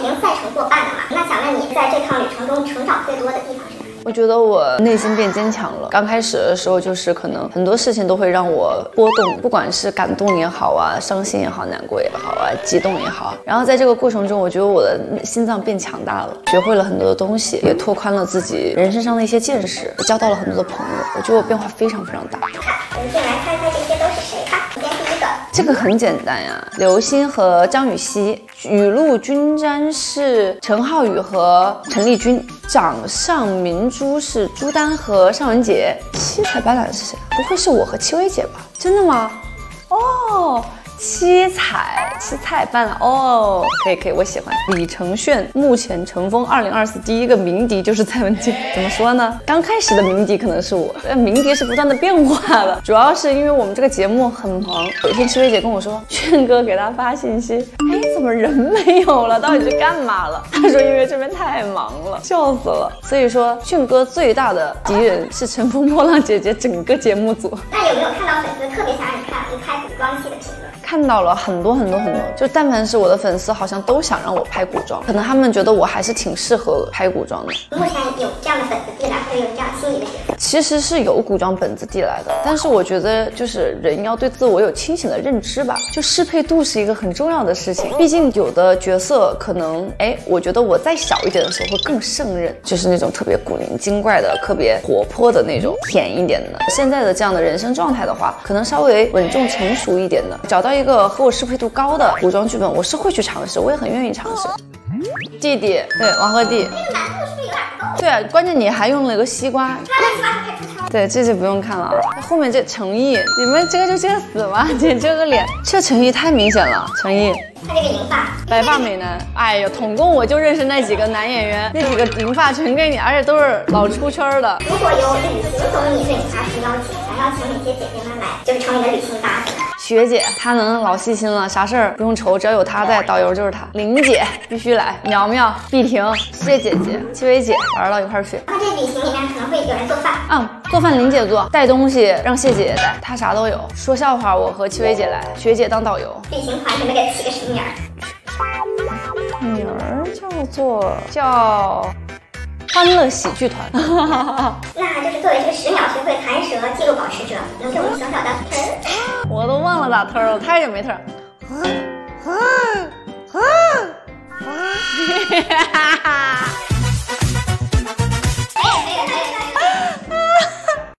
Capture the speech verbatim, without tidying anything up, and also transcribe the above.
经赛程过半了嘛。那想问你在这趟旅程中成长最多的地方是哪？ 我觉得我内心变坚强了。刚开始的时候，就是可能很多事情都会让我波动，不管是感动也好啊，伤心也好，难过也好啊，激动也好。然后在这个过程中，我觉得我的心脏变强大了，学会了很多的东西，也拓宽了自己人生上的一些见识，交到了很多的朋友。我觉得我变化非常非常大。 我们进来猜猜这些都是谁吧。首先第一个， 这个很简单呀，刘星和张雨绮。雨露均沾是陈浩宇和陈丽君，掌上明珠是朱丹和尚雯婕，七彩斑斓是谁？不会是我和戚薇姐吧？真的吗？哦。七彩七彩斑斓哦，可以可以，我喜欢。李承铉目前乘风二零二四第一个鸣笛就是蔡文姬，怎么说呢？刚开始的鸣笛可能是我，但鸣笛是不断的变化的，主要是因为我们这个节目很忙。有一天戚薇姐跟我说，铉哥给他发信息，哎，怎么人没有了？到底去干嘛了？他说因为这边太忙了，笑死了。所以说，铉哥最大的敌人是乘风破浪姐姐整个节目组。 那有没有看到粉丝特别想让你看你拍古装戏的评论？ 看到了很多很多很多，就但凡是我的粉丝，好像都想让我拍古装，可能他们觉得我还是挺适合拍古装的。 目前有这样的本子递来，会有这样心仪的角色？ 其实是有古装本子递来的，但是我觉得就是人要对自我有清醒的认知吧，就适配度是一个很重要的事情。毕竟有的角色可能，哎，我觉得我再小一点的时候会更胜任，就是那种特别古灵精怪的、特别活泼的那种，甜一点的。现在的这样的人生状态的话，可能稍微稳重成熟一点的，找到一个和我适配度高的古装剧本，我是会去尝试，我也很愿意尝试。弟弟，对，王鹤棣。 这个难度是不是有点不够？ 对啊，关键你还用了一个西瓜。 他的西瓜太出挑。 对，这就不用看了。后面这诚意，你们这个就这个死吗？姐这个脸，这诚意太明显了。诚意， 他这个银发， 白发美男。哎呦，统共我就认识那几个男演员，那几个银发全给你，而且都是老出圈的。 如果有旅行总理对你发出邀请，想邀请哪些姐姐们来，就是成你的旅行搭子？ 学姐，她能老细心了，啥事儿不用愁，只要有她在，导游就是她。玲姐必须来，苗苗、碧婷、谢姐姐、戚薇姐玩到一块儿去。 那这旅行里面可能会有人做饭， 嗯，做饭玲姐做，带东西让谢姐姐带，她啥都有。说笑话我和戚薇姐来，学姐当导游。 旅行团准备给起个什么名儿？ 名儿叫做叫欢乐喜剧团。 那就是作为这个十秒学会弹舌记录保持者，能给我们小小的忒儿？ 我都忘了咋忒了，太久没忒儿。啊啊啊！哈哈哈哈。